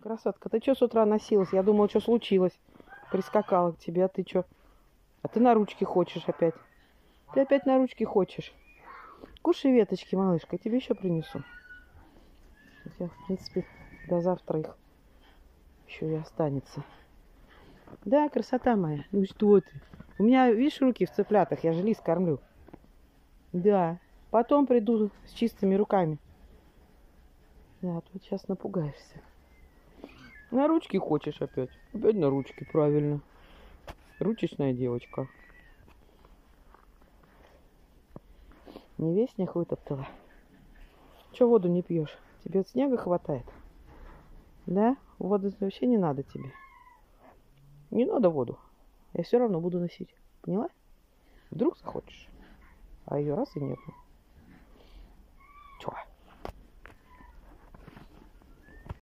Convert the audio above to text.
Красотка, ты что с утра носилась? Я думала, что случилось. Прискакала к тебе, а ты что? А ты на ручки хочешь опять. Ты опять на ручки хочешь. Кушай веточки, малышка, я тебе еще принесу. Хотя, в принципе, до завтра их еще и останется. Да, красота моя. Ну что ты? У меня, видишь, руки в цыплятах, я же лис кормлю. Да. Потом приду с чистыми руками. Да, тут сейчас напугаешься. На ручки хочешь опять? Опять на ручки, правильно. Ручечная девочка. Не весь снег вытоптала. Че воду не пьешь? Тебе от снега хватает? Да? Воду вообще не надо тебе. Не надо воду. Я все равно буду носить. Поняла? Вдруг захочешь. А ее раз и нету. Чё?